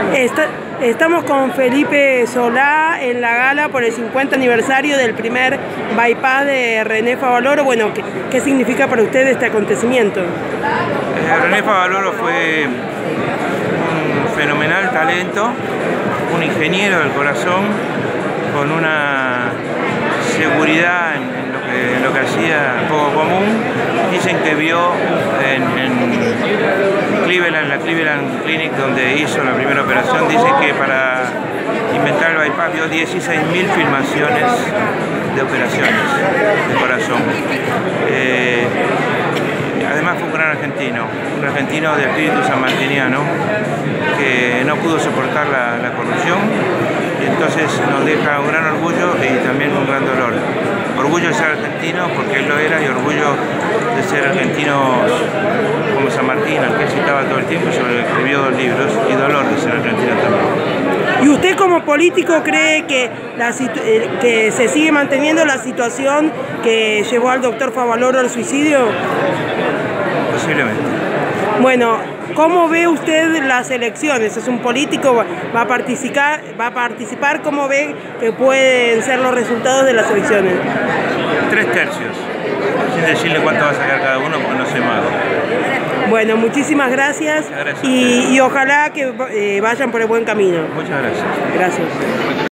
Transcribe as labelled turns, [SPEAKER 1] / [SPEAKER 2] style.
[SPEAKER 1] Estamos con Felipe Solá en la gala por el 50 aniversario del primer bypass de René Favaloro. Bueno, ¿qué significa para usted este acontecimiento?
[SPEAKER 2] René Favaloro fue un fenomenal talento, un ingeniero del corazón, con una seguridad en lo que hacía poco común. Dicen que vio en Cleveland, la Cleveland Clinic, donde hizo la primera operación, dicen que para inventar el bypass vio 16.000 filmaciones de operaciones de corazón. Además fue un gran argentino de espíritu sanmartiniano, que no pudo soportar la corrupción, y entonces nos deja un gran orgullo y también un gran dolor. Orgullo de ser argentino, porque él lo era, y orgullo de ser argentino como San Martín, al que citaba todo el tiempo, sobre el que escribió 2 libros, y dolor de ser argentino también.
[SPEAKER 1] ¿Y usted como político cree que se sigue manteniendo la situación que llevó al doctor Favaloro al suicidio?
[SPEAKER 2] Posiblemente.
[SPEAKER 1] Bueno, ¿cómo ve usted las elecciones? Es un político, va a participar, ¿cómo ve que pueden ser los resultados de las elecciones?
[SPEAKER 2] 3/3, sin decirle cuánto va a sacar cada uno, porque no sé más.
[SPEAKER 1] Bueno, muchísimas gracias, y ojalá que vayan por el buen camino.
[SPEAKER 2] Muchas gracias.
[SPEAKER 1] Gracias.